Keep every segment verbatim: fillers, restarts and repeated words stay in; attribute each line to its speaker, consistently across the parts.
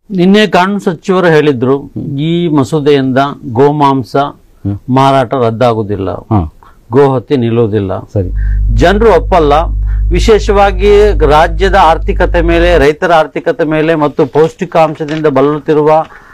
Speaker 1: ನಿನ್ನೆ ಕಾನೂನು ಸಚಿವರು ಹೇಳಿದ್ರು ಈ ಮಸೂದೆಯಿಂದ ಗೋಮಾಂಸ ಮಾರಾಟ ರದ್ದಾಗುವುದಿಲ್ಲ, ಗೋಹತ್ಯೆ ನಿಲ್ಲುವುದಿಲ್ಲ.
Speaker 2: ಸರಿ,
Speaker 1: ಜನರು ಒಪ್ಪಲ್ಲ. ವಿಶೇಷವಾಗಿ ರಾಜ್ಯದ ಆರ್ಥಿಕತೆ ಮೇಲೆ, ರೈತರ ಆರ್ಥಿಕತೆ ಮೇಲೆ ಮತ್ತು ಪೌಷ್ಟಿಕಾಂಶದಿಂದ ಬಳಲುತ್ತಿರುವ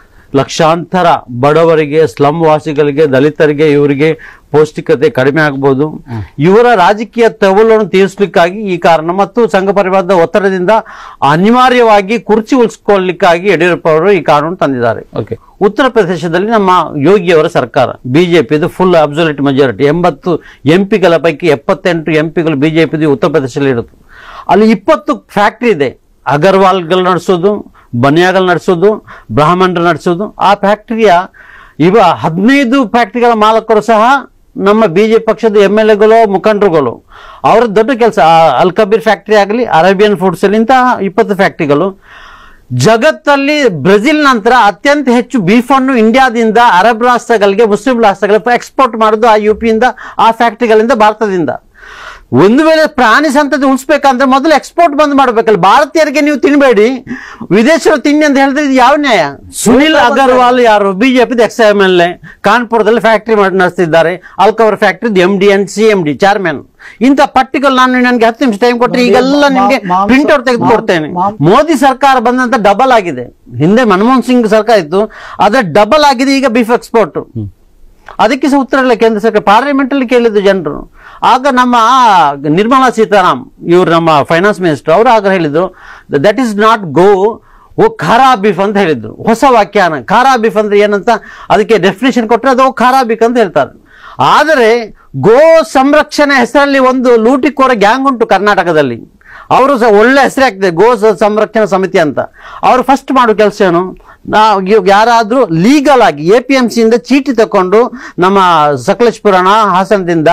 Speaker 1: ಲಕ್ಷಾಂತರ ಬಡವರಿಗೆ, ಸ್ಲಮ್ ವಾಸಿಗಳಿಗೆ, ದಲಿತರಿಗೆ, ಇವರಿಗೆ ಪೌಷ್ಟಿಕತೆ ಕಡಿಮೆ ಆಗಬಹುದು. ಇವರ ರಾಜಕೀಯ ತವಲನ್ನು ತೀರಿಸಲಿಕ್ಕಾಗಿ ಈ ಕಾರಣ ಮತ್ತು ಸಂಘ ಪರಿವಾರದ ಒತ್ತಡದಿಂದ ಅನಿವಾರ್ಯವಾಗಿ ಕುರ್ಚಿ ಉಳಿಸಿಕೊಳ್ಳಲಿಕ್ಕಾಗಿ ಯಡಿಯೂರಪ್ಪ ಅವರು ಈ ಕಾನೂನು ತಂದಿದ್ದಾರೆ.
Speaker 2: ಓಕೆ.
Speaker 1: ಉತ್ತರ ಪ್ರದೇಶದಲ್ಲಿ ನಮ್ಮ ಯೋಗಿಯವರ ಸರ್ಕಾರ ಬಿಜೆಪಿದು ಫುಲ್ ಅಬ್ಸಲ್ಯೂಟ್ ಮೆಜಾರಿಟಿ, ಎಂಬತ್ತು ಎಂಪಿಗಳ ಪೈಕಿ ಎಪ್ಪತ್ತೆಂಟು ಎಂಪಿಗಳು ಬಿಜೆಪಿದು ಉತ್ತರ ಪ್ರದೇಶದಲ್ಲಿ ಇರುತ್ತೆ. ಅಲ್ಲಿ ಇಪ್ಪತ್ತು ಫ್ಯಾಕ್ಟ್ರಿ ಇದೆ, ಅಗರ್ವಾಲ್ಗಳು ನಡೆಸೋದು, ಬನಿಯಾಗಳು ನಡೆಸೋದು, ಬ್ರಾಹ್ಮಣರು ನಡೆಸೋದು. ಆ ಫ್ಯಾಕ್ಟರಿಯ ಇವ ಹದಿನೈದು ಫ್ಯಾಕ್ಟರಿಗಳ ಮಾಲಕರು ಸಹ ನಮ್ಮ ಬಿಜೆಪಿ ಪಕ್ಷದ ಎಂ ಎಲ್ ಎಗಳು, ಮುಖಂಡರುಗಳು. ಅವರ ದೊಡ್ಡ ಕೆಲಸ ಅಲ್ ಕಬೀರ್ ಫ್ಯಾಕ್ಟರಿ ಆಗಲಿ, ಅರೇಬಿಯನ್ ಫುಡ್ಸ್ ಅಲ್ಲಿ ಇಂತಹ ಇಪ್ಪತ್ತು ಫ್ಯಾಕ್ಟರಿಗಳು. ಜಗತ್ತಲ್ಲಿ ಬ್ರೆಜಿಲ್ ನಂತರ ಅತ್ಯಂತ ಹೆಚ್ಚು ಬೀಫನ್ನು ಇಂಡಿಯಾದಿಂದ ಅರಬ್ ರಾಷ್ಟ್ರಗಳಿಗೆ, ಮುಸ್ಲಿಂ ರಾಷ್ಟ್ರಗಳಿಗೆ ಎಕ್ಸ್ಪೋರ್ಟ್ ಮಾಡೋದು ಆ ಯು ಪಿಯಿಂದ, ಆ ಫ್ಯಾಕ್ಟರಿಗಳಿಂದ, ಭಾರತದಿಂದ. ಒಂದು ವೇಳೆ ಪ್ರಾಣಿ ಸಂತತಿ ಉಳಿಸ್ಬೇಕಂದ್ರೆ ಮೊದಲು ಎಕ್ಸ್ಪೋರ್ಟ್ ಬಂದ್ ಮಾಡ್ಬೇಕಲ್ಲ. ಭಾರತೀಯರಿಗೆ ನೀವು ತಿನ್ಬೇಡಿ, ವಿದೇಶರು ತಿನ್ನಿ ಅಂತ ಹೇಳಿದ್ರೆ ಇದು ಯಾವ ನ್ಯಾಯ? ಸುನಿಲ್ ಅಗರ್ವಾಲ್ ಯಾರು? BJP ex M L A, ಕಾನ್ಪುರದಲ್ಲಿ ಫ್ಯಾಕ್ಟರಿ ನಡೆಸ್ತಿದ್ದಾರೆ. ಅಲ್ಕವರ್ factory M D and C M D chairman. ಇಂಥ ಪಟ್ಟಿಗಳು ನಾನು ನನಗೆ ಹತ್ತು ನಿಮಿಷ ಟೈಮ್ ಕೊಟ್ಟರೆ ಈಗೆಲ್ಲ ನಿಮಗೆ ಪ್ರಿಂಟ್ ಔಟ್ ತೆಗೆದು ಕೊಡ್ತೇನೆ. ಮೋದಿ ಸರ್ಕಾರ ಬಂದಂತ ಡಬಲ್ ಆಗಿದೆ. ಹಿಂದೆ ಮನಮೋಹನ್ ಸಿಂಗ್ ಸರ್ಕಾರ ಇತ್ತು, ಅದ್ರ ಡಬಲ್ ಆಗಿದೆ ಈಗ ಬೀಫ್ ಎಕ್ಸ್ಪೋರ್ಟ್. ಅದಕ್ಕೆ ಸಹ ಉತ್ತರ ಇಲ್ಲ ಕೇಂದ್ರ ಸರ್ಕಾರ. ಪಾರ್ಲಿಮೆಂಟ್ ಅಲ್ಲಿ ಕೇಳಿದ್ದು ಜನರು. ಆಗ ನಮ್ಮ ನಿರ್ಮಲಾ ಸೀತಾರಾಮ್ ಇವರು ನಮ್ಮ ಫೈನಾನ್ಸ್ ಮಿನಿಸ್ಟರ್ ಅವರು ಆಗ ಹೇಳಿದ್ರು, ದಟ್ ಈಸ್ ನಾಟ್ ಗೋ, ಓ ಖಾರಾ ಬೀಫ್ ಅಂತ ಹೇಳಿದ್ರು. ಹೊಸ ವ್ಯಾಖ್ಯಾನ. ಖಾರಾ ಬೀಫ್ ಅಂದ್ರೆ ಏನಂತ ಅದಕ್ಕೆ ಡೆಫಿನೇಷನ್ ಕೊಟ್ಟರೆ ಅದು ಖಾರಾ ಬೀಫ್ ಅಂತ ಹೇಳ್ತಾರೆ. ಆದರೆ ಗೋ ಸಂರಕ್ಷಣೆ ಹೆಸರಲ್ಲಿ ಒಂದು ಲೂಟಿಕೋರ ಗ್ಯಾಂಗ್ ಉಂಟು ಕರ್ನಾಟಕದಲ್ಲಿ. ಅವರು ಸಹ ಒಳ್ಳೆ ಹೆಸರಾಗ್ತದೆ, ಗೋ ಸಂರಕ್ಷಣಾ ಸಮಿತಿ ಅಂತ. ಅವರು ಫಸ್ಟ್ ಮಾಡೋ ಕೆಲಸ ಏನು, ನಾವು ಯಾರಾದ್ರೂ ಲೀಗಲ್ ಆಗಿ ಎ ಪಿ ಎಂ ಸಿಯಿಂದ ಚೀಟಿ ತಕೊಂಡು ನಮ್ಮ ಸಕಲೇಶ್ಪುರಾಣ ಹಾಸನದಿಂದ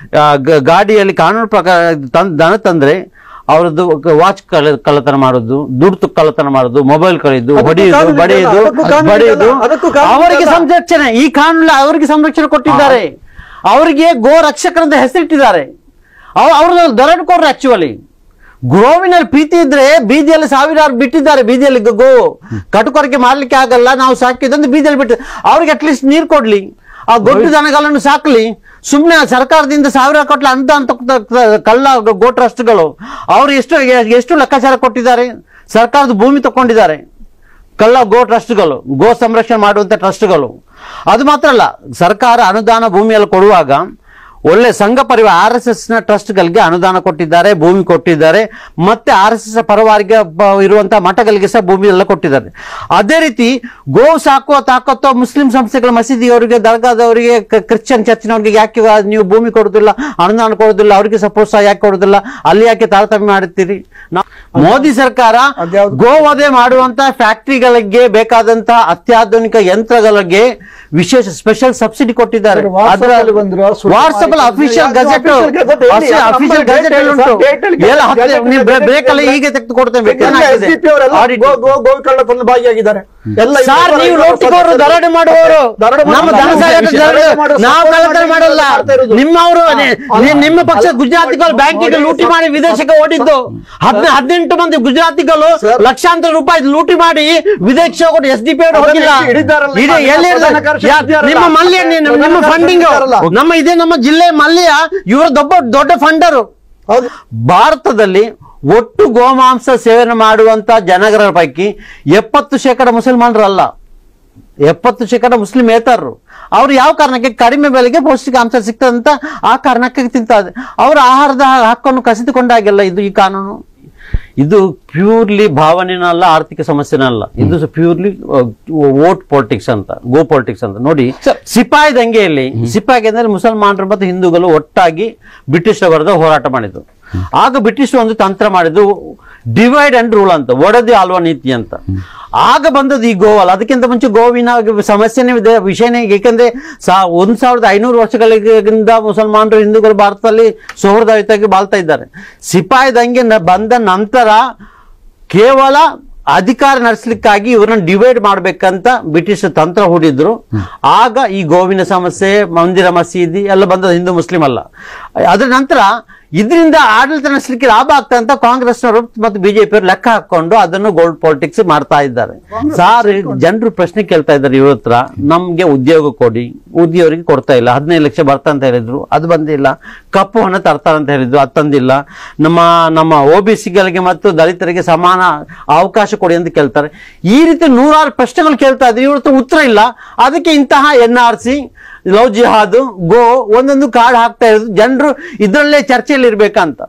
Speaker 1: ಗಾಡಿಯಲ್ಲಿ ಕಾನೂನು ಪ್ರಕಾರ ದನ ತಂದ್ರೆ ಅವ್ರದ್ದು ವಾಚ್ ಕಳ ಕಳ್ಳತನ ಮಾಡೋದು, ದುಡ್ಡು ಕಳ್ಳತನ ಮಾಡೋದು, ಮೊಬೈಲ್ ಕಳೆಯೋದು, ಹೊಡೆಯುದು, ಬಡಿಯುದು ಬಡಿಯುದು ಅವರಿಗೆ ಸಂರಕ್ಷಣೆ. ಈ ಕಾನೂನು ಅವರಿಗೆ ಸಂರಕ್ಷಣೆ ಕೊಟ್ಟಿದ್ದಾರೆ. ಅವರಿಗೆ ಗೋ ರಕ್ಷಕರಂತ ಹೆಸರಿಟ್ಟಿದ್ದಾರೆ. ಅವ್ರದ್ದು ದರೋಡೆಕೋರರು ಆಕ್ಚುಲಿ. ಗೋವಿನಲ್ಲಿ ಪ್ರೀತಿ ಇದ್ರೆ ಬೀದಿಯಲ್ಲಿ ಸಾವಿರಾರು ಬಿಟ್ಟಿದ್ದಾರೆ. ಬೀದಿಯಲ್ಲಿ ಗೋ ಕಟುಕೊರಕೆ ಮಾಡ್ಲಿಕ್ಕೆ ಆಗಲ್ಲ, ನಾವು ಸಾಕಿದಂದ್ರೆ ಬೀದಿಯಲ್ಲಿ ಬಿಟ್ಟು ಅವ್ರಿಗೆ ಅಟ್ಲೀಸ್ಟ್ ನೀರು ಕೊಡ್ಲಿ, ಆ ಗೊಡ್ಡು ದನಗಳನ್ನು ಸಾಕ್ಲಿ. ಸುಮ್ಮನೆ ಸರ್ಕಾರದಿಂದ ಸಾವಿರ ಕೊಟ್ಲ ಅಂತ ಅಂತ ಕಳ್ಳ ಗೋ ಟ್ರಸ್ಟ್ಗಳು ಅವ್ರು ಎಷ್ಟು ಎಷ್ಟು ಲೆಕ್ಕಾಚಾರ ಕೊಟ್ಟಿದ್ದಾರೆ. ಸರ್ಕಾರದ ಭೂಮಿ ತಕೊಂಡಿದ್ದಾರೆ ಕಳ್ಳ ಗೋ ಟ್ರಸ್ಟ್ಗಳು, ಗೋ ಸಂರಕ್ಷಣೆ ಮಾಡುವಂತ ಟ್ರಸ್ಟ್ಗಳು. ಅದು ಮಾತ್ರ ಅಲ್ಲ, ಸರ್ಕಾರ ಅನುದಾನ ಭೂಮಿಯಲ್ಲಿ ಕೊಡುವಾಗ ಒಳ್ಳೆ Sangh Parivar R S S ನ ಟ್ರಸ್ಟ್ ಗಳಿಗೆ ಅನುದಾನ ಕೊಟ್ಟಿದ್ದಾರೆ, ಭೂಮಿ ಕೊಟ್ಟಿದ್ದಾರೆ. ಮತ್ತೆ ಆರ್ ಎಸ್ ಎಸ್ ಪರವಾಗಿ ಇರುವಂತಹ ಮಠಗಳಿಗೆ ಸಹ ಭೂಮಿ ಎಲ್ಲ ಕೊಟ್ಟಿದ್ದಾರೆ. ಅದೇ ರೀತಿ ಗೋ ಸಾಕುವ ತಾಕತ್ತೋ ಮುಸ್ಲಿಂ ಸಂಸ್ಥೆಗಳ ಮಸೀದಿಯವರಿಗೆ, ದರ್ಗಾದವರಿಗೆ, ಕ್ರಿಶ್ಚಿಯನ್ ಚರ್ಚಿನವರಿಗೆ ಯಾಕೆ ನೀವು ಭೂಮಿ ಕೊಡುದಿಲ್ಲ, ಅನುದಾನ ಕೊಡುದಿಲ್ಲ, ಅವರಿಗೆ ಸಹ ಪ್ರೋತ್ಸಾಹ ಯಾಕೆ ಕೊಡುದಿಲ್ಲ? ಅಲ್ಲಿ ಯಾಕೆ ತಾರತಮ್ಯ ಮಾಡುತ್ತೀರಿ? ಮೋದಿ ಸರ್ಕಾರ ಗೋವಧೆ ಮಾಡುವಂತಹ ಫ್ಯಾಕ್ಟರಿಗಳಿಗೆ ಬೇಕಾದಂತಹ ಅತ್ಯಾಧುನಿಕ ಯಂತ್ರಗಳಿಗೆ ವಿಶೇಷ ಸ್ಪೆಷಲ್ ಸಬ್ಸಿಡಿ ಕೊಟ್ಟಿದ್ದಾರೆ. WhatsApp official gazette official gazette ಉಂಟು. ಬೇಕಲ್ಲ ಹೀಗೆ ತೆಗೆದು ಕೊಡ್ತೇವೆ. ಸರ್, ನೀವು ಲೋಟಿಕೋರು, ದರೋಡೆ ಮಾಡುವವರು, ನಮ್ಮ ಧನ ನಾವು ಕಳ್ಳತನ ಮಾಡಲ್ಲ. ನಿಮ್ಮವರು ನಿಮ್ಮ ಪಕ್ಷ ಗುಜರಾತಿಗಳು ಬ್ಯಾಂಕಿಗೆ ಲೂಟಿ ಮಾಡಿ ವಿದೇಶಕ್ಕೆ ಓಡಿದ್ದು ಹದ್ ಹದಿನೆಂಟು ಮಂದಿ ಗುಜರಾತಿಗಳು ಲಕ್ಷಾಂತರ ರೂಪಾಯಿ ಲೂಟಿ ಮಾಡಿ ವಿದೇಶ ಹೋಗಿ ಎಸ್ ಡಿ ಪಿ ಅವರು ಹೋಗಿಲ್ಲ. ನಿಮ್ಮ ಮಲ್ಯ ನಿಮ್ಮ ಫಂಡಿಂಗ್ ನಮ್ಮ ಇದೆ, ನಮ್ಮ ಜಿಲ್ಲೆ ಮಲ್ಯ ಇವರು ದೊಡ್ಡ ದೊಡ್ಡ ಫಂಡರು. ಭಾರತದಲ್ಲಿ ಒಟ್ಟು ಗೋಮಾಂಸ ಸೇವನೆ ಮಾಡುವಂತ ಜನಗರ ಪೈಕಿ ಎಪ್ಪತ್ತು ಶೇಕಡ ಮುಸಲ್ಮಾನರಲ್ಲ, ಎಪ್ಪತ್ತು ಶೇಕಡ ಮುಸ್ಲಿಮೇತರರು. ಅವ್ರು ಯಾವ ಕಾರಣಕ್ಕೆ ಕಡಿಮೆ ಬೆಲೆಗೆ ಪೌಷ್ಟಿಕಾಂಶ ಸಿಗ್ತದಂತ ಆ ಕಾರಣಕ್ಕೆ ತಿಂತಾರೆ. ಅವರ ಆಹಾರದ ಹಕ್ಕನ್ನು ಕಸಿದುಕೊಂಡಾಗೆಲ್ಲ ಇದು ಈ ಕಾನೂನು. ಇದು ಪ್ಯೂರ್ಲಿ ಭಾವನೆನಲ್ಲ, ಆರ್ಥಿಕ ಸಮಸ್ಯೆನಲ್ಲ. ಇದು ಪ್ಯೂರ್ಲಿ ವೋಟ್ ಪಾಲಿಟಿಕ್ಸ್ ಅಂತ, ಗೋ ಪಾಲಿಟಿಕ್ಸ್ ಅಂತ. ನೋಡಿ, ಸಿಪಾಯಿ ದಂಗೆಯಲ್ಲಿ ಸಿಪಾಯಿ ಅಂದ್ರೆ ಮುಸಲ್ಮಾನರು ಮತ್ತು ಹಿಂದೂಗಳು ಒಟ್ಟಾಗಿ ಬ್ರಿಟಿಷರ ವಿರುದ್ಧ ಹೋರಾಟ ಮಾಡಿದ್ರು. ಆಗ ಬ್ರಿಟಿಷರು ಒಂದು ತಂತ್ರ ಮಾಡಿದ್ರು, ಡಿವೈಡ್ ಅಂಡ್ ರೂಲ್ ಅಂತ, ಒಡೆದು ಆಳುವ ನೀತಿ ಅಂತ. ಆಗ ಬಂದದ್ದು ಈ ಗೋವಲ್ಲ. ಅದಕ್ಕಿಂತ ಮುಂಚೆ ಗೋವಿನ ಸಮಸ್ಯೆನೇ ಇದೆ, ವಿಷಯನೇ. ಏಕೆಂದ್ರೆ ಸಾ ಒಂದ್ ಸಾವಿರದ ಐನೂರು ವರ್ಷಗಳಿಂದ ಮುಸಲ್ಮಾನರು ಹಿಂದೂಗಳು ಭಾರತದಲ್ಲಿ ಸೌಹಾರ್ದಯುತವಾಗಿ ಬಾಳ್ತಾ ಇದ್ದಾರೆ. ಸಿಪಾಯಿ ದಂಗೆ ಬಂದ ನಂತರ ಕೇವಲ ಅಧಿಕಾರ ನಡೆಸಲಿಕ್ಕಾಗಿ ಇವರನ್ನ ಡಿವೈಡ್ ಮಾಡ್ಬೇಕಂತ ಬ್ರಿಟಿಷ್ ತಂತ್ರ ಹೂಡಿದ್ರು. ಆಗ ಈ ಗೋವಿನ ಸಮಸ್ಯೆ, ಮಂದಿರ ಮಸೀದಿ ಎಲ್ಲ ಬಂದದ್ದು ಹಿಂದೂ ಮುಸ್ಲಿಂ ಅಲ್ಲ. ಅದರ ನಂತರ ಇದರಿಂದ ಆಡಳಿತ ನಡೆಸಲಿಕ್ಕೆ ಲಾಭ ಆಗ್ತದೆ ಅಂತ ಕಾಂಗ್ರೆಸ್ನವರು ಮತ್ತು ಬಿಜೆಪಿಯವರು ಲೆಕ್ಕ ಹಾಕೊಂಡು ಅದನ್ನು ಗೋಲ್ಡ್ ಪಾಲಿಟಿಕ್ಸ್ ಮಾಡ್ತಾ ಇದ್ದಾರೆ. ಸಾರ್, ಜನರು ಪ್ರಶ್ನೆ ಕೇಳ್ತಾ ಇದ್ದಾರೆ ಇವತ್ತರ, ನಮ್ಗೆ ಉದ್ಯೋಗ ಕೊಡಿ, ಉದ್ಯೋಗರಿಗೆ ಕೊಡ್ತಾ ಇಲ್ಲ. ಹದಿನೈದು ಲಕ್ಷ ಬರ್ತಾ ಅಂತ ಹೇಳಿದ್ರು, ಅದು ಬಂದಿಲ್ಲ. ಕಪ್ಪು ಹಣ ತರ್ತಾರೆ ಅಂತ ಹೇಳಿದ್ರು, ಅದು ತಂದಿಲ್ಲ. ನಮ್ಮ ನಮ್ಮ ಒ ಬಿ ಸಿಗಳಿಗೆ ಮತ್ತು ದಲಿತರಿಗೆ ಸಮಾನ ಅವಕಾಶ ಕೊಡಿ ಅಂತ ಕೇಳ್ತಾರೆ. ಈ ರೀತಿ ನೂರಾರು ಪ್ರಶ್ನೆಗಳು ಕೇಳ್ತಾ ಇದ್ದಾರೆ, ಇವತ್ತು ಉತ್ತರ ಇಲ್ಲ. ಅದಕ್ಕೆ ಇಂತಹ N R C, love jihad, ಗೋ ಒಂದೊಂದು ಕಾರ್ಡ್ ಹಾಕ್ತಾ ಇರೋದು. ಜನರು ಇದರಲ್ಲೇ ಚರ್ಚೆಯಲ್ಲಿ ಇರ್ಬೇಕಂತ.